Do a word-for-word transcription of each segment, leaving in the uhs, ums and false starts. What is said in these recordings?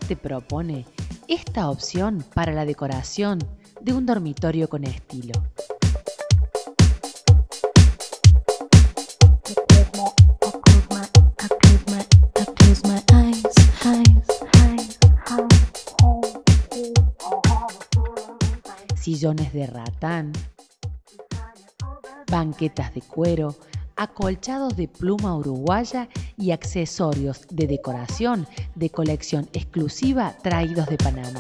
te propone esta opción para la decoración de un dormitorio con estilo. Sillones de ratán, banquetas de cuero, acolchados de pluma uruguaya y accesorios de decoración de colección exclusiva traídos de Panamá.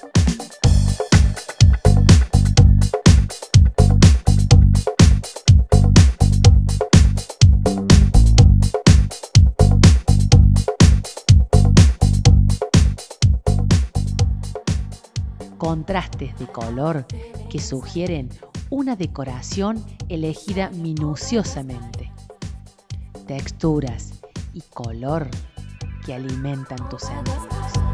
Contrastes de color que sugieren una decoración elegida minuciosamente. Texturas y color que alimentan tus sentidos.